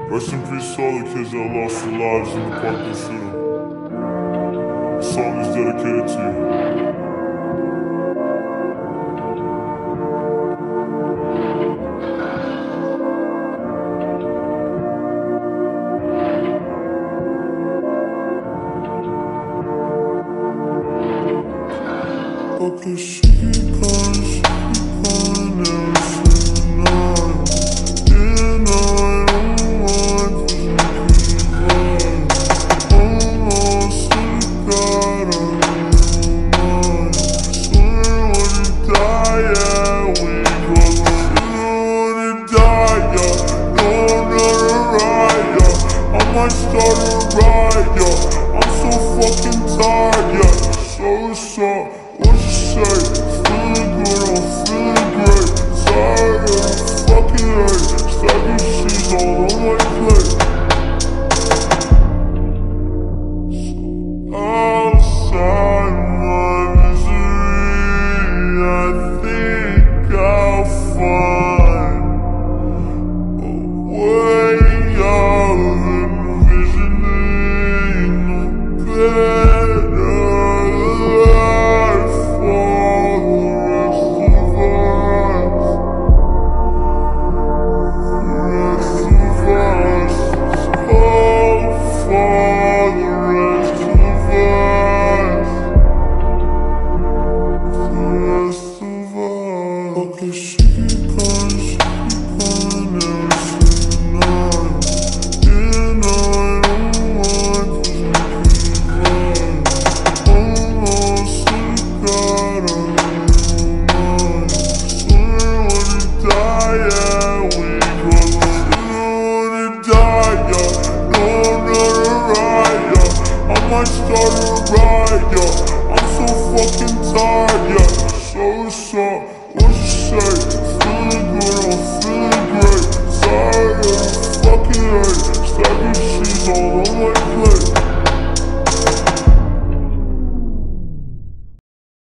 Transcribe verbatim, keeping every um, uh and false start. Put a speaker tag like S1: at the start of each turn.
S1: Rest in peace to all the kids that lost their lives in the Parkland shooting. This song is dedicated to you. Okay, she gone, she gone, now she's not. And I don't want to keep on. Almost forgot on your mind. Swear when you die, yeah, we both swear when you die, yeah. No, not a ride, yeah. I might start a ride, yeah. I'm so fucking tired, yeah. So, so. What you say? Feeling good, I'm feeling great. Tired of the fucking hate. Stacking cheese all on my plate. Outside my misery, I think I'll find a way out of envisioning a better okay, she gone, she gone, now she's not. And I don't want to keep on. Almost forgot on your mind. Swear when you die, yeah, we both swear when you die, yeah. No, not a ride, yeah. I might start a ride, yeah. I'm so fucking tired, yeah. So, so.